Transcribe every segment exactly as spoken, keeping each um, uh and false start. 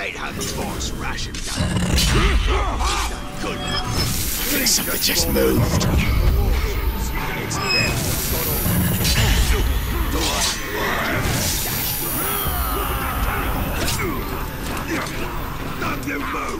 hate how the boss rationed down. Good. Something just moved. It's dead. Not you move.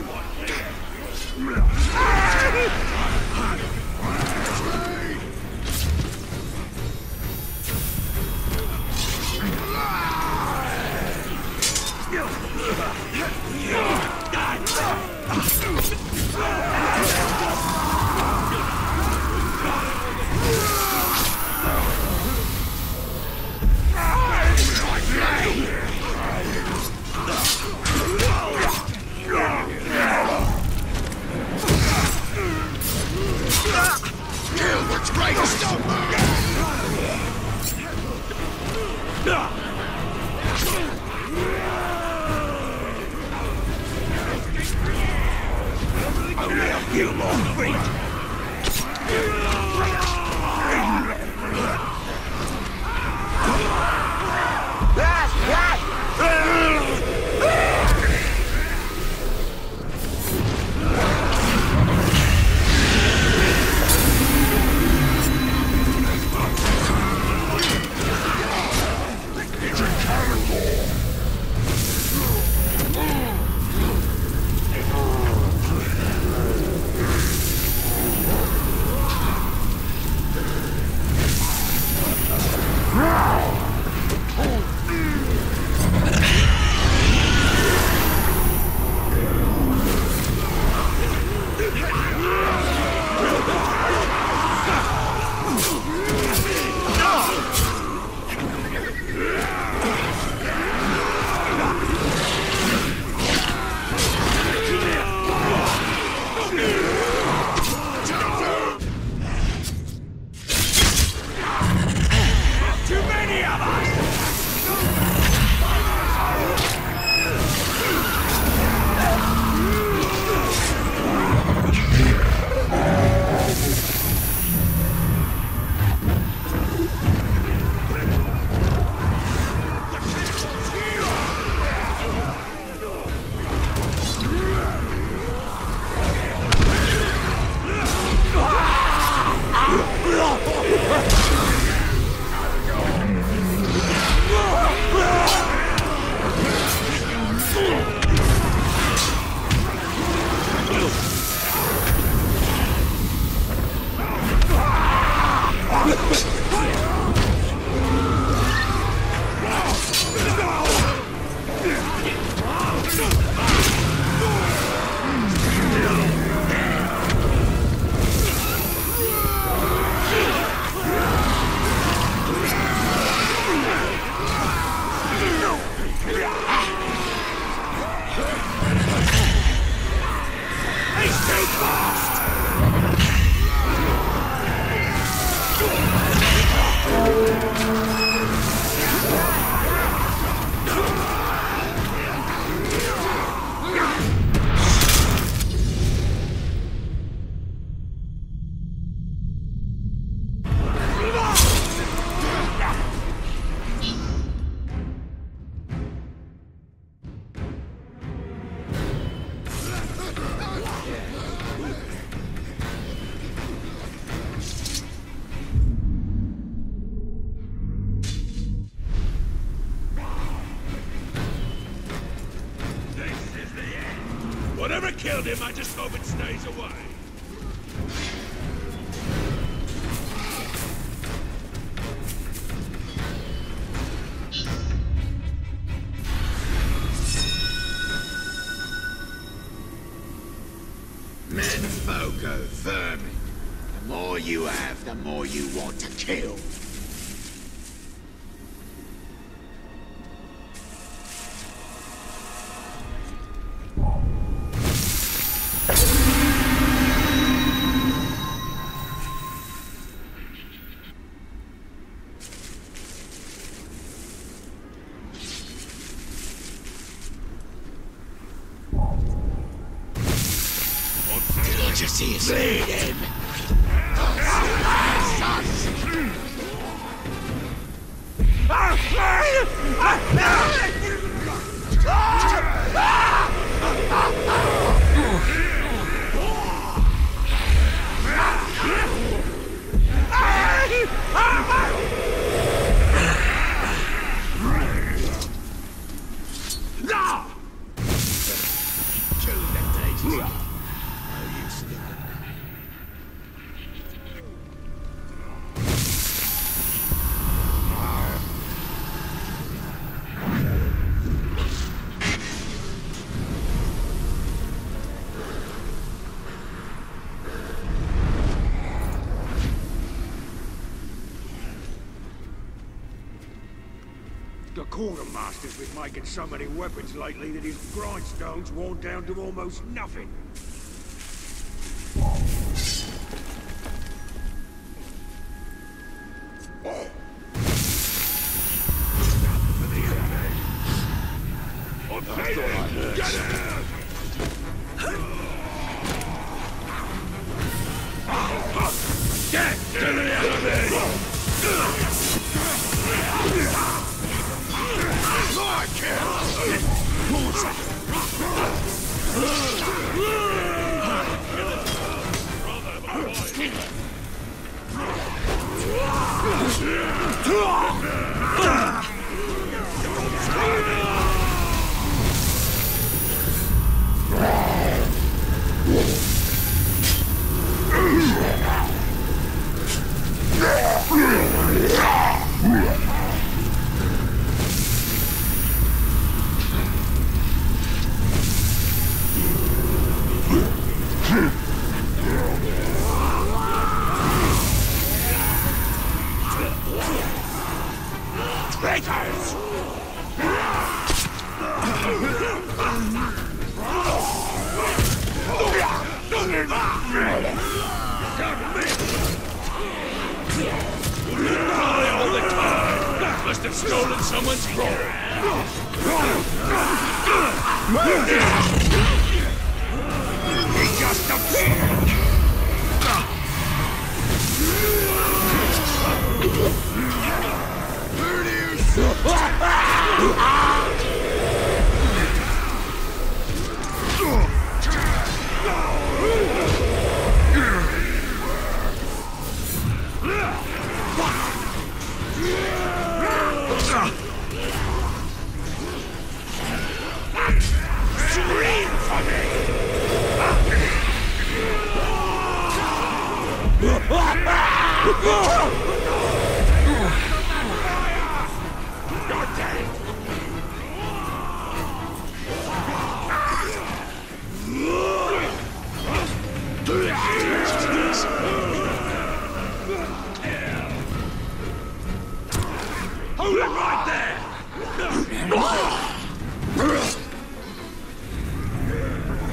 Whatever killed him, I just hope it stays away. Menfolk are vermin. The more you have, the more you want to kill. Can't you see us bleeding? Ah! quartermaster's been making so many weapons lately that his grindstone's worn down to almost nothing. Get out! Get to the enemy! My kill! Traitors! All the time! Must have stolen someone's hero! He just appeared! Where do you Scream for me! You're dead! Hold it right there!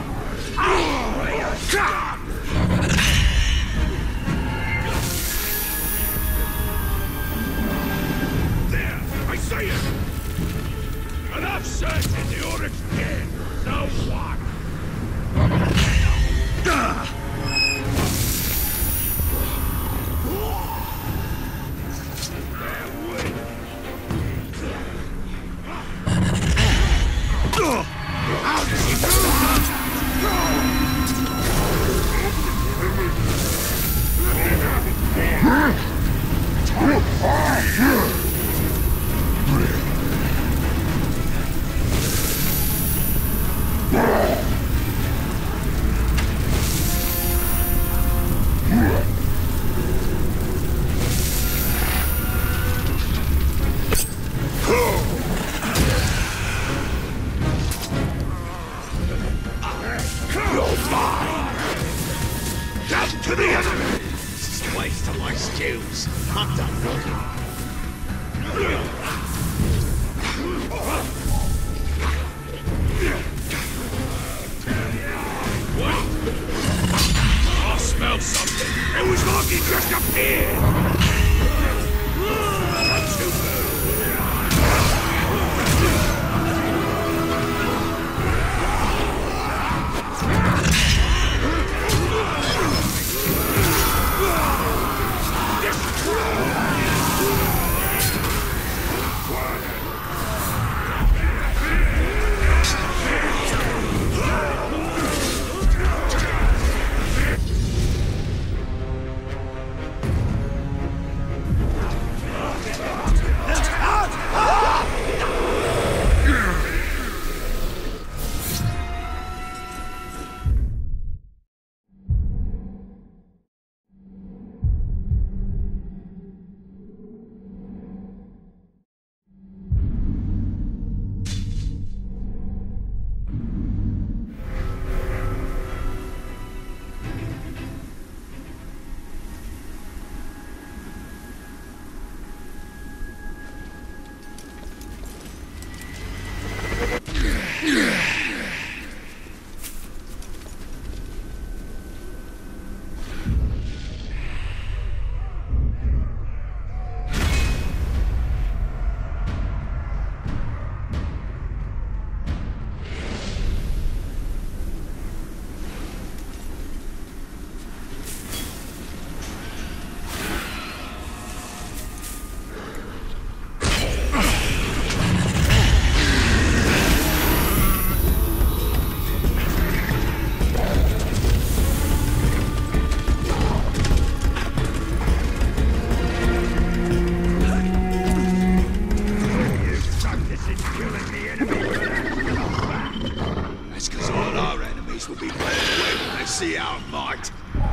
See how it might.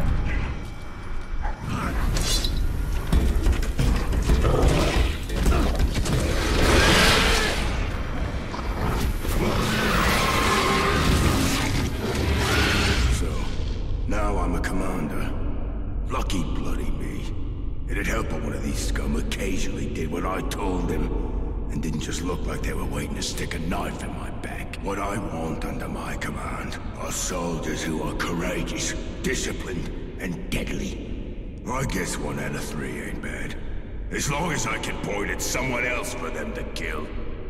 So, now I'm a commander. Lucky bloody me. It'd help if one of these scum occasionally did what I told them, and didn't just look like they were waiting to stick a knife in my back. What I want under my command are soldiers who are courageous, disciplined, and deadly. I guess one out of three ain't bad. As long as I can point at someone else for them to kill.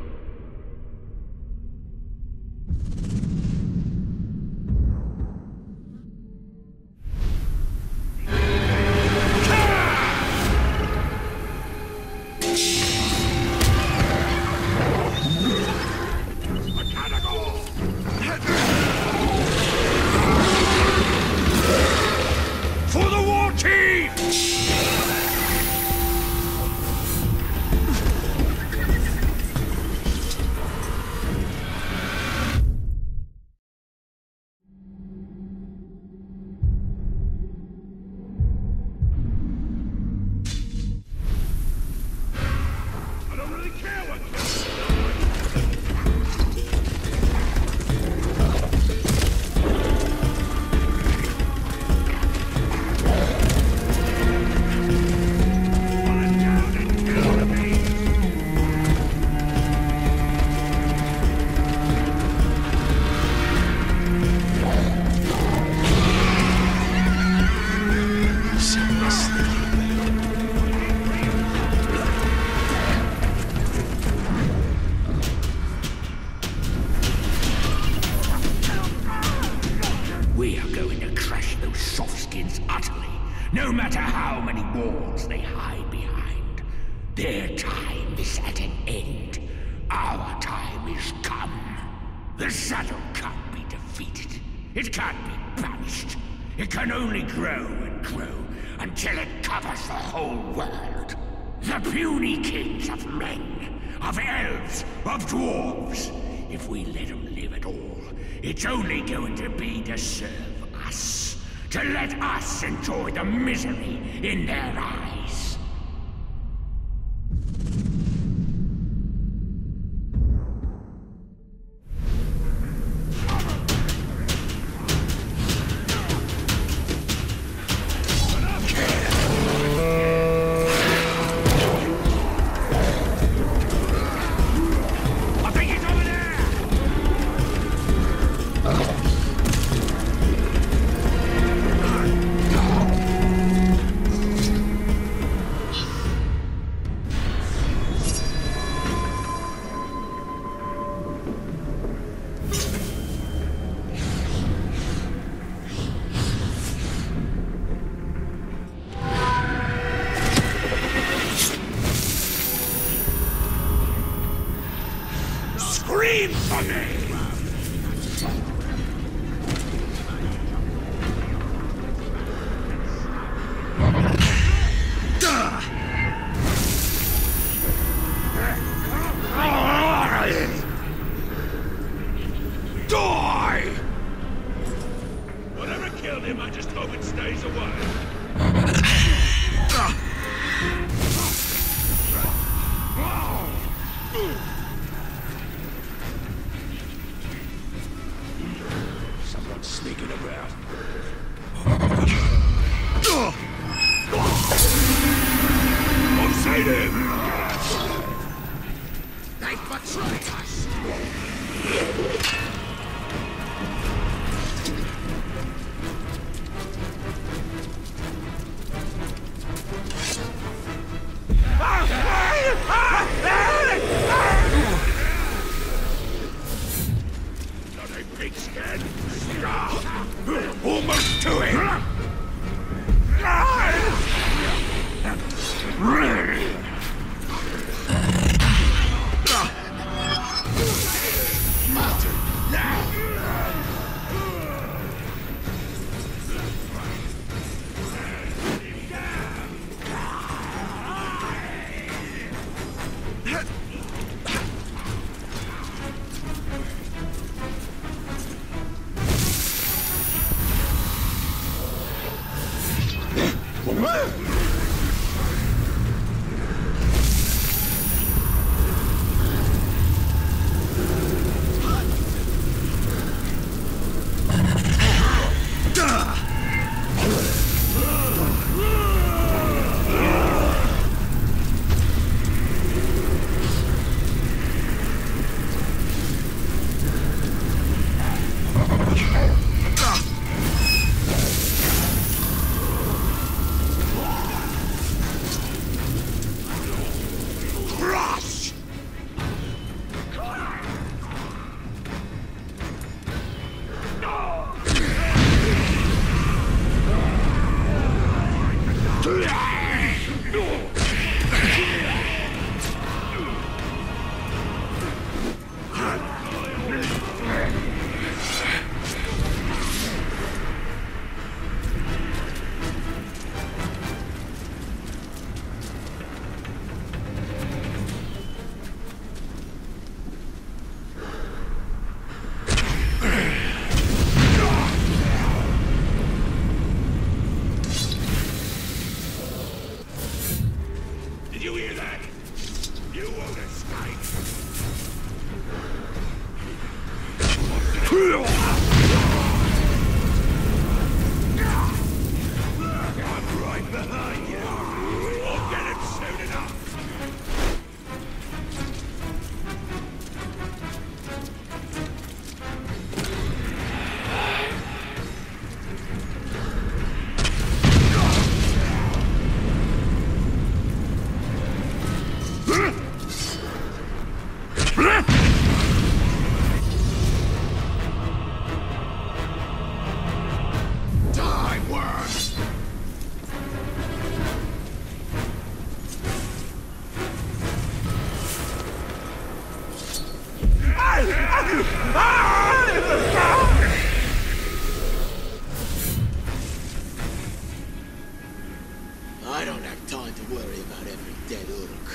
No matter how many walls they hide behind, their time is at an end. Our time is come. The shadow can't be defeated. It can't be banished. It can only grow and grow until it covers the whole world. The puny kings of men, of elves, of dwarves. If we let them live at all, it's only going to be to serve us. To let us enjoy the misery in their eyes. Scream for me! Die! Whatever killed him, I just hope it stays away. Someone's sneaking around. Don't say to him! They betrayed us! Not a big scan. Almost to him! I don't have time to worry about every dead Uruk.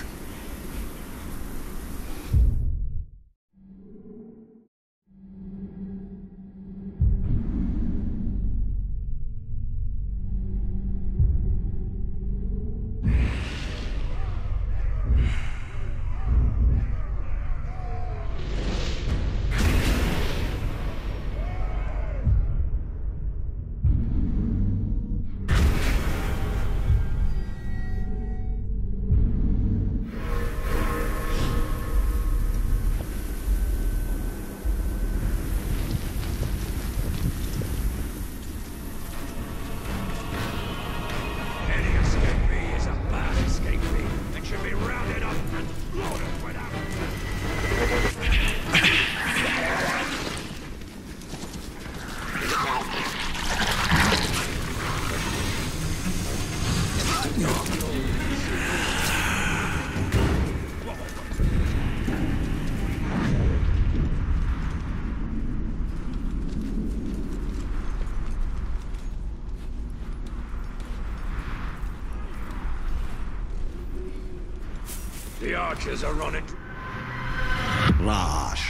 The archers are on it. Rash.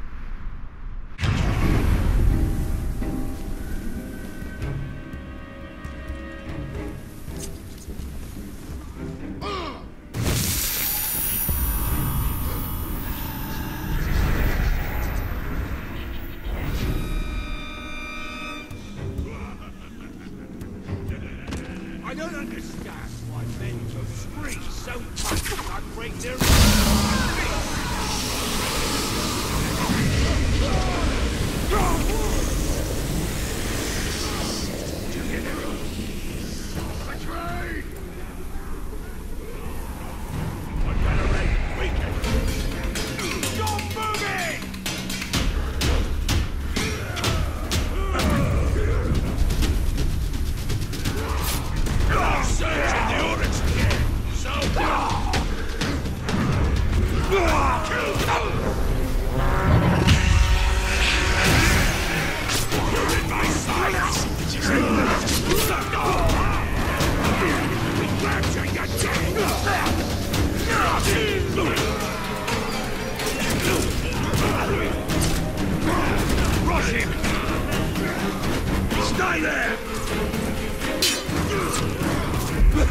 I don't understand why men go scream so tough and break their Stay there!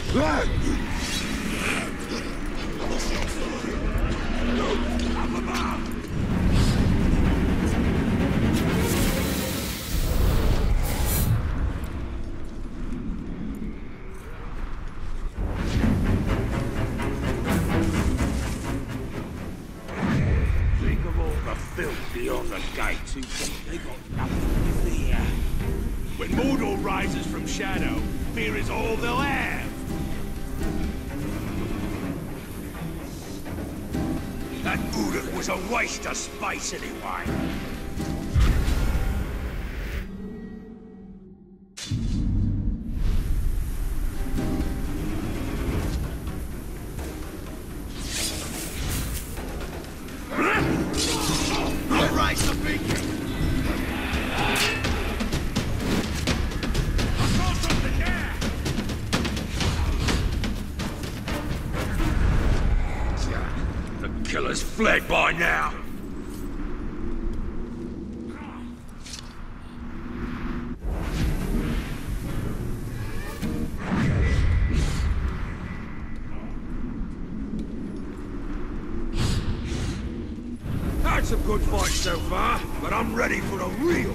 Think of all the filth beyond the gates who think they got nothing to fear. When Mordor rises from shadow, fear is all they'll have. That Uruk was a waste of space anyway. I'll raise the beacon! Killer's fled by now. Had some good fights so far, but I'm ready for the real.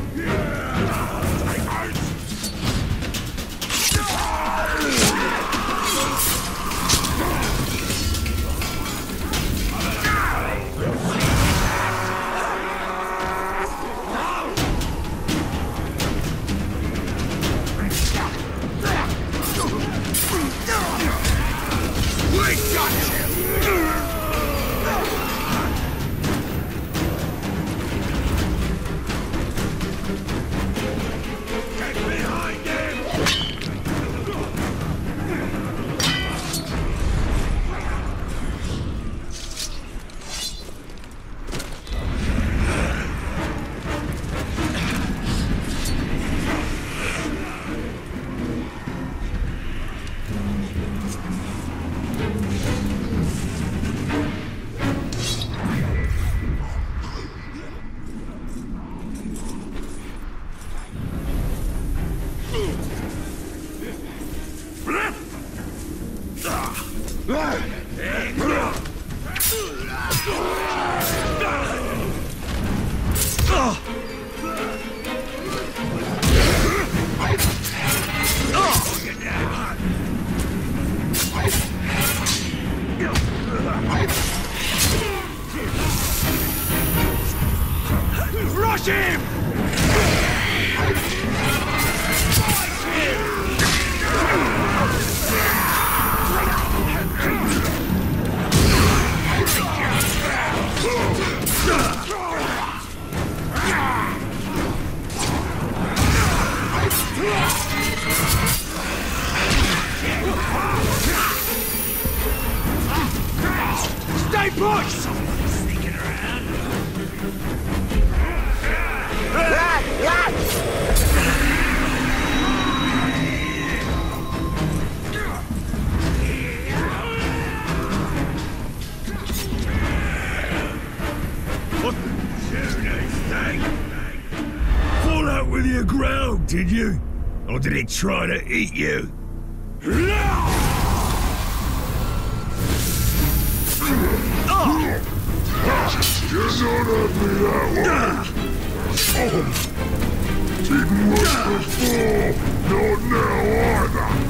Rush him! Stay put! Someone's sneaking around. What the thing? Fall out with your ground, did you? Or did it try to eat you? You're not happy that way. Oh. Didn't work before, not now either.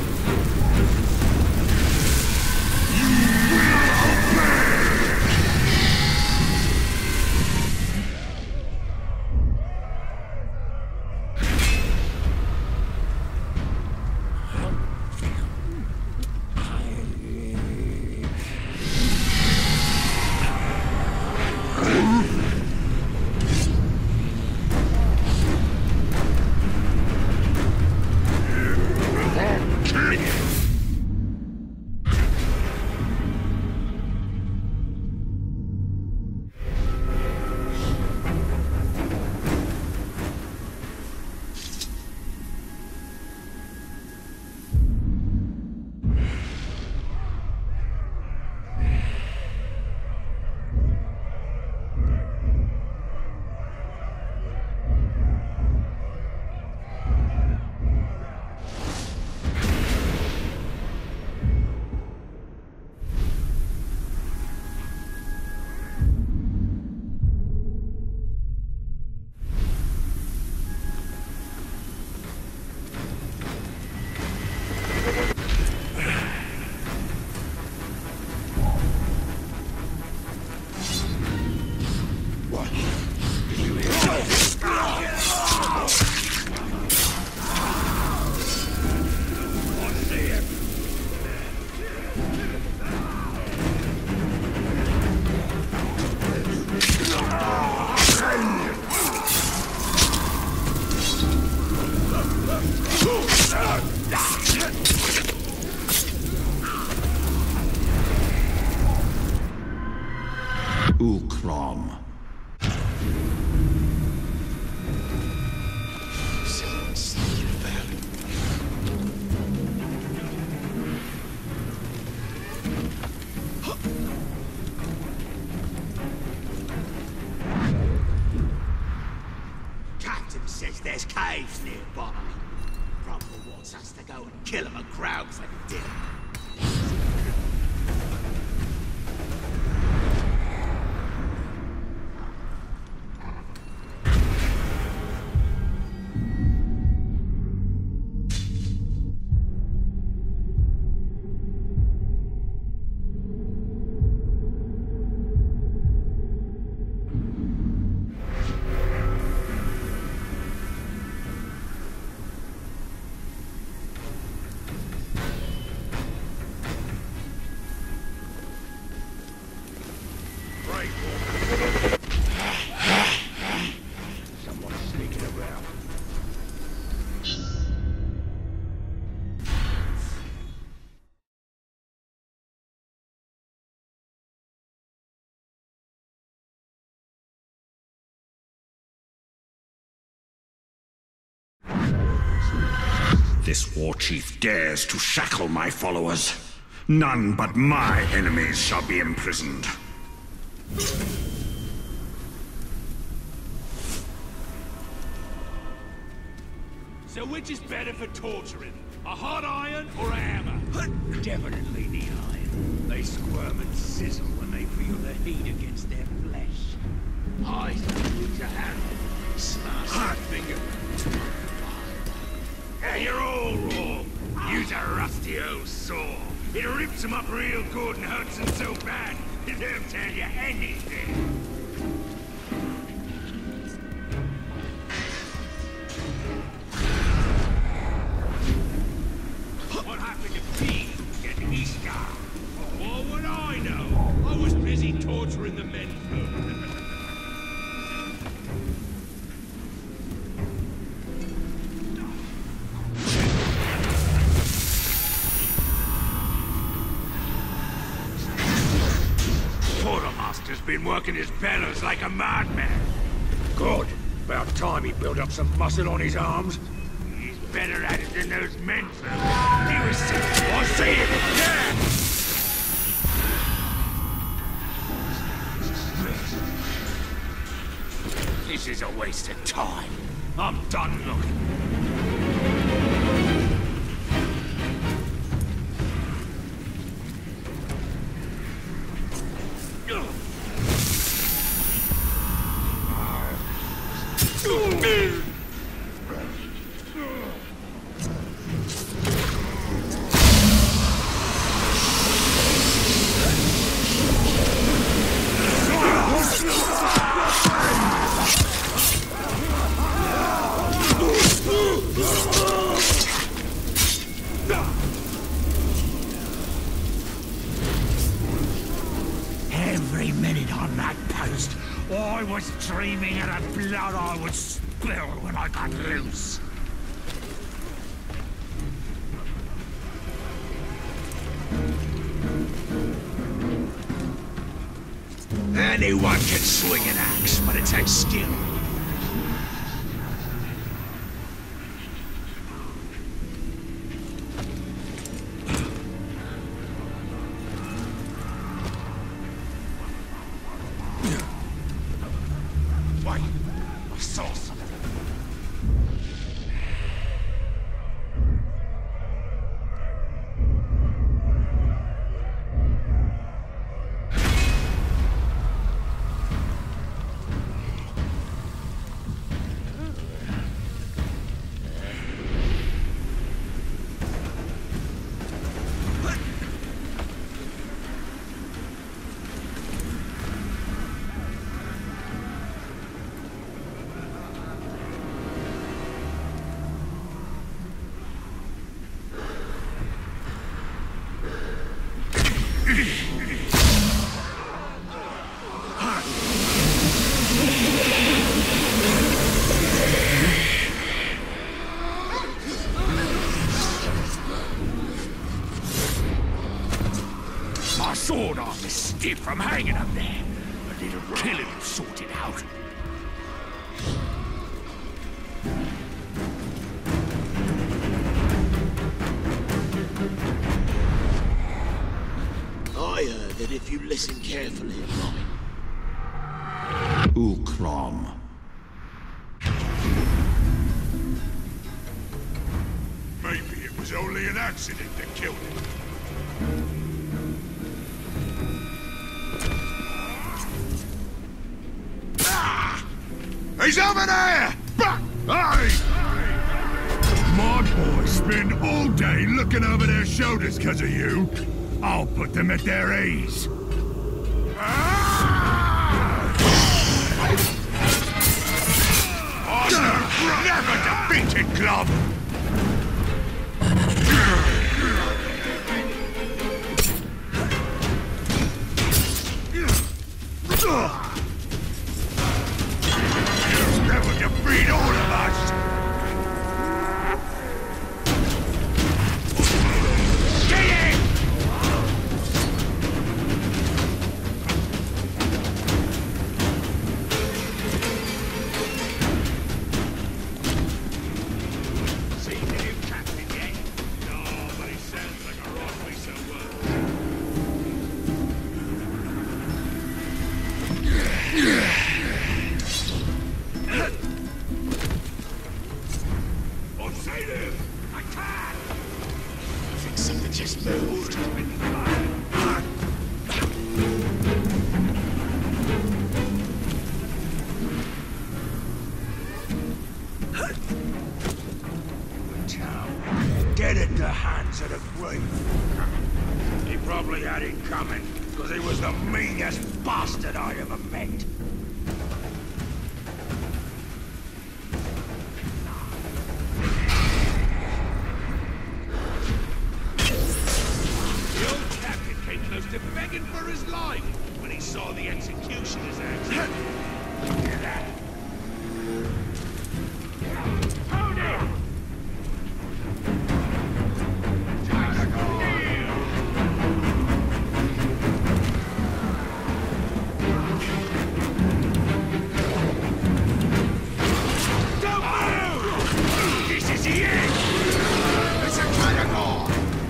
Ulkrom. Captain says there's caves nearby. Rumble wants us to go and kill him a crowd for dinner. Someone's sneaking around. This war chief dares to shackle my followers. None but my enemies shall be imprisoned. So which is better for torturing? A hot iron or a hammer? Definitely the iron. They squirm and sizzle when they feel the heat against their flesh. I use a hammer. Smash that finger. Yeah, you're all wrong. Use a rusty old saw. It rips them up real good and hurts them so bad, it don't tell you anything. What happened to P getting his scar? What would I know? I was busy torturing the men folk. Quartermaster's been working his bellows like a madman. Good. About time he built up some muscle on his arms. He's better at it than those men folk. He was sick. I see him. Yeah! This is a waste of time. I'm done looking. Every minute on that post, I was dreaming of the blood I would spill when I got loose. Anyone can swing an axe, but it takes skill. Wait, I saw something. My sword arm is stiff from hanging up there. A little kill him, sort it out. I heard that if you listen carefully, right? Uklom. Maybe it was only an accident that killed him. Ah! He's over there! Back! Hey! My boys spend all day looking over their shoulders because of you. I'll put them at their ease. Ah! Honor never defeated, Club! You'll never defeat all of us! Get in! See the new captain yet? No, but he sounds like a right piece of work. I've seen him! I can't! I think something just moved. Dead at the hands of the grave. He probably had it coming, because he was the meanest bastard I ever met. The old captain came close to begging for his life when he saw the executioner's axe. Hear that? Hold it! Don't move! This is the end! It's a catacomb!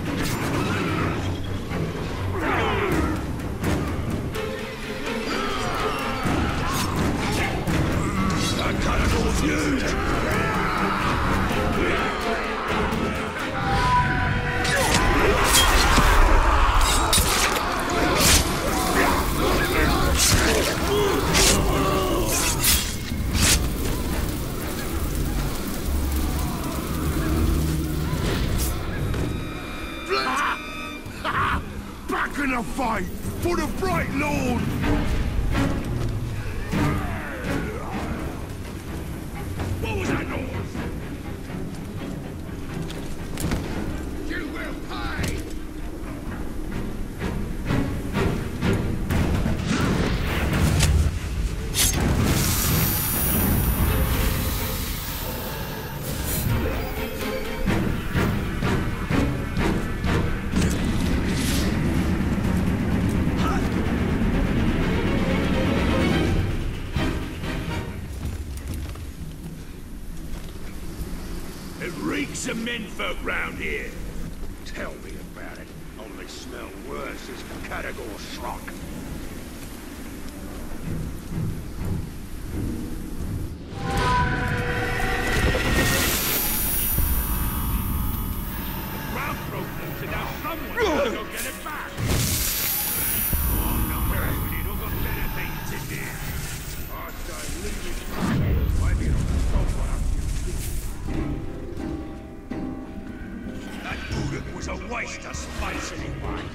That catacomb's huge! Back in the fight for the Bright Lord! What was that noise? You will pay! It reeks of menfolk round here. Tell me about it. Only smell worse is Katagor Shrock. Ground broke loose and now someone's got to go get it back. Oh no, we don't got better things to do. I start leaving. Maybe it'll stop what I'm That Budak was a waste of space anyway.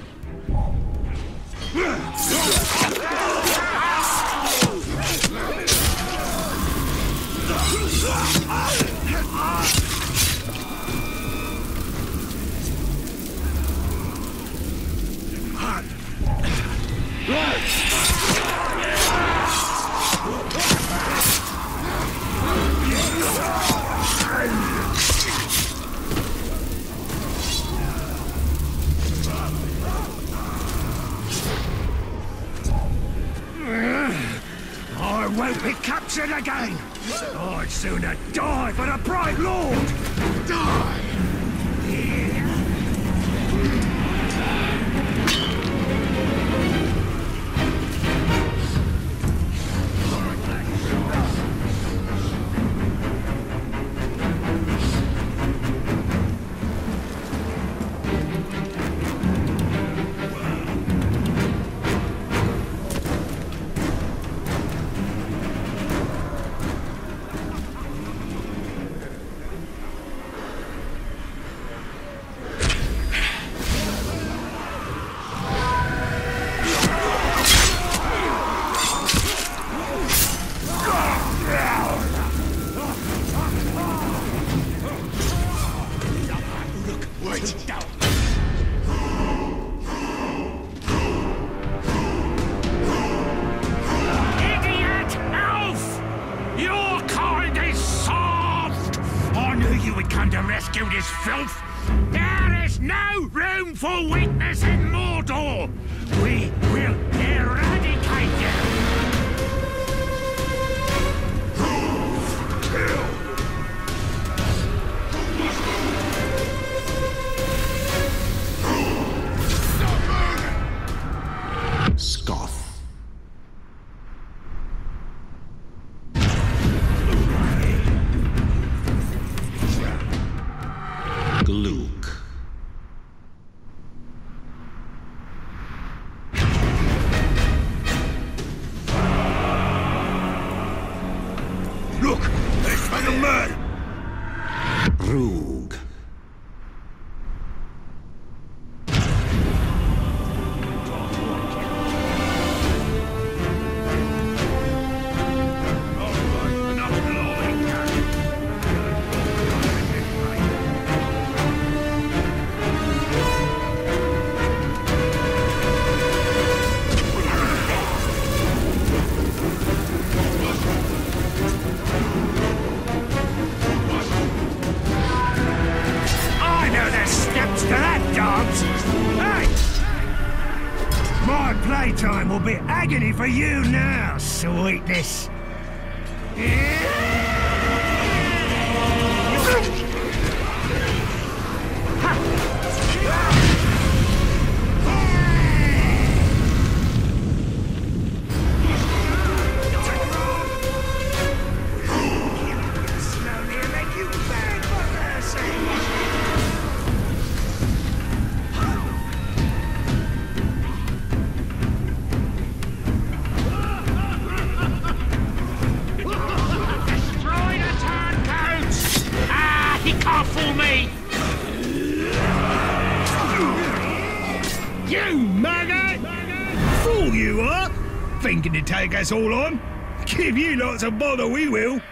it again! I'd sooner die for the Bright Lord! Die! Playtime will be agony for you now, sweetness. Thinking to take us all on? Give you lots of bother, we will.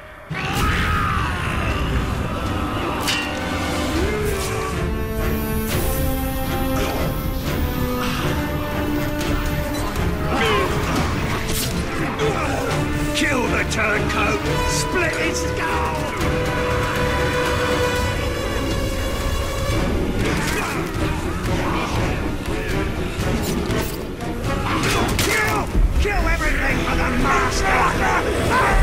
Kill the turncoat, split his skull. Kill everything for the master!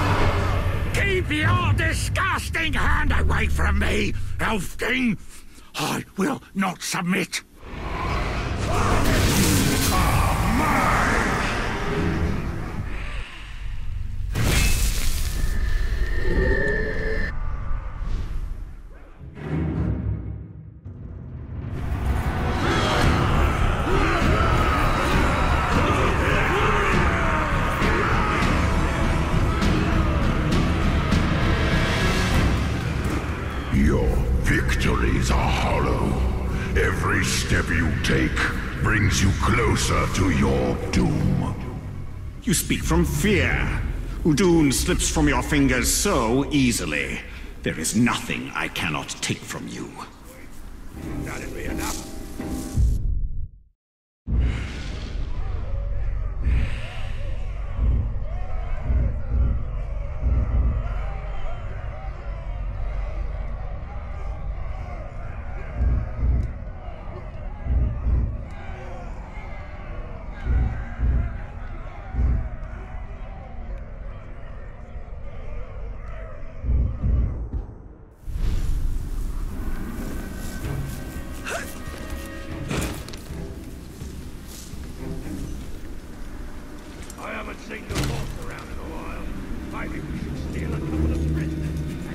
Keep your disgusting hand away from me, Elf King! I will not submit. Your victories are hollow. Every step you take brings you closer to your doom. You speak from fear. Udun slips from your fingers so easily. There is nothing I cannot take from you. That'll be enough. I haven't seen the horse around in a while. Maybe we should steal a couple of prisoners.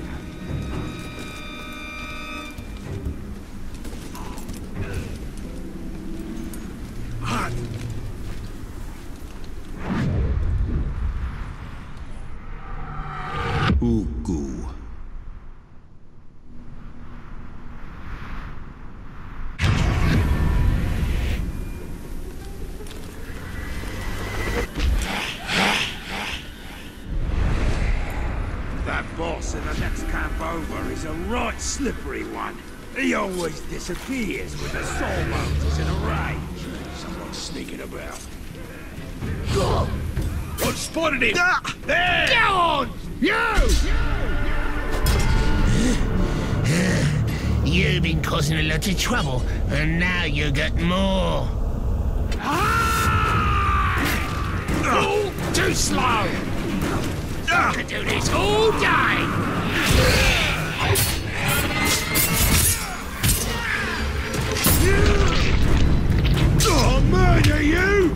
Ugu. That boss in the next camp over is a right slippery one. He always disappears with the soul bones in a rage. Someone's sneaking about. I've spotted him! Ah, there! Get on! You! You've been causing a lot of trouble, and now you got more. Oh, too slow! I could do this all day! I'll murder you!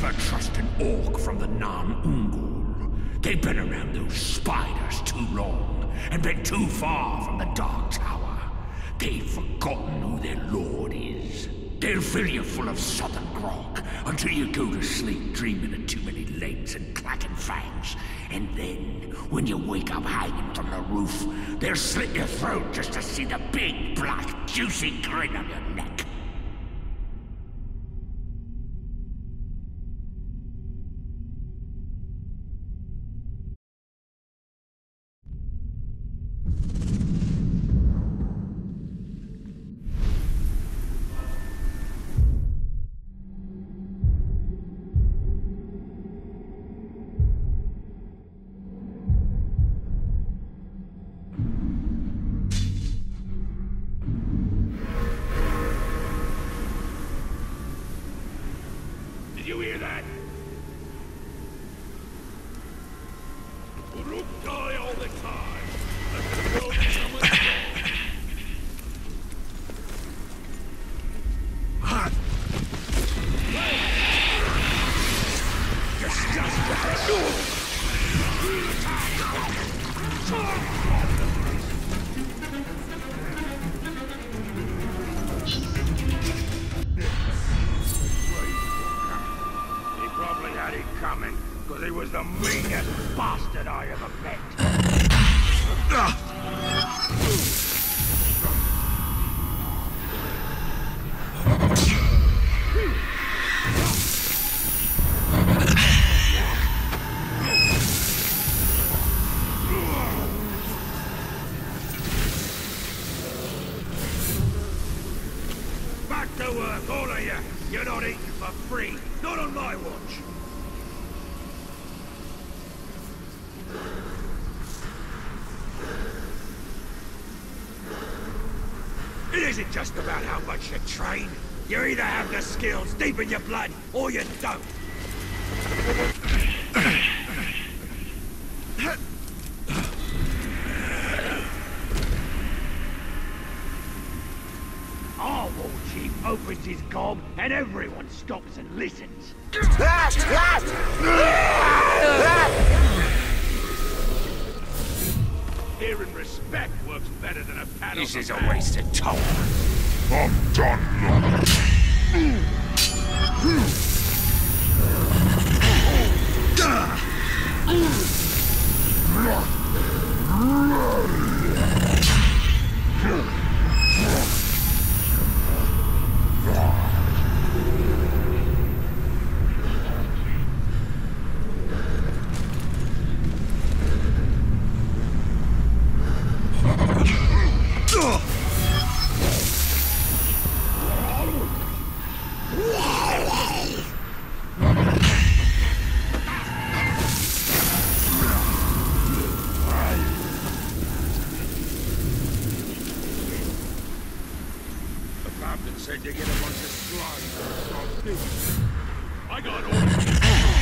never trust an orc from the Nam Ungul. They've been around those spiders too long, and been too far from the Dark Tower. They've forgotten who their lord is. They'll fill you full of southern grog until you go to sleep dreaming of too many legs and clacking fangs. And then, when you wake up hanging from the roof, they'll slit your throat just to see the big, black, juicy grin on your neck. Did you hear that? Uruk die all the time. Let the world come and go. Coming, because he was the meanest bastard I ever met. Back to work, all of you. You're not eating for free. Not on my watch. It isn't just about how much you train. You either have the skills deep in your blood, or you don't. Our war chief opens his gob, and everyone stops and listens. Fear and respect works better than a pat on the back. This is a waste of time. I'm done. Said you get a bunch of slime. I got orders.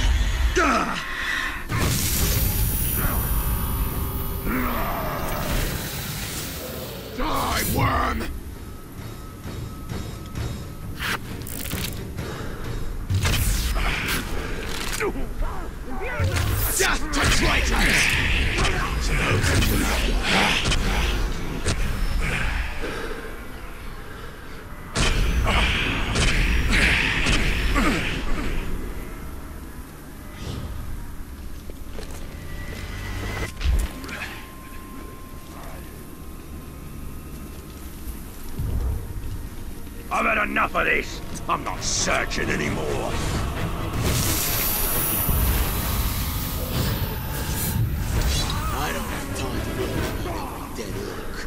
Die, worm! Just to traitors! I've had enough of this. I'm not searching anymore. I don't have time to look at a dead orc.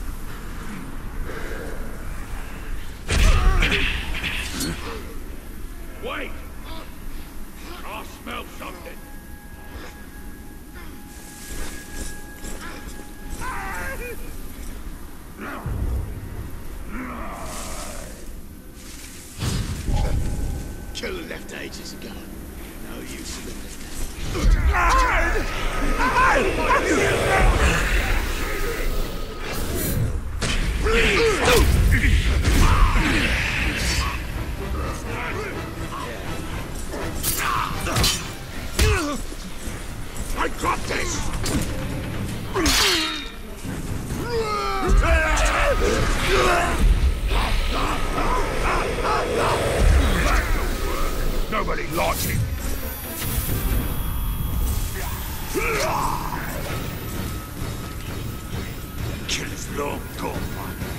Wait! I smell something. Killer left ages ago. No use of it. Ah! any logic. Kill is long gone, man.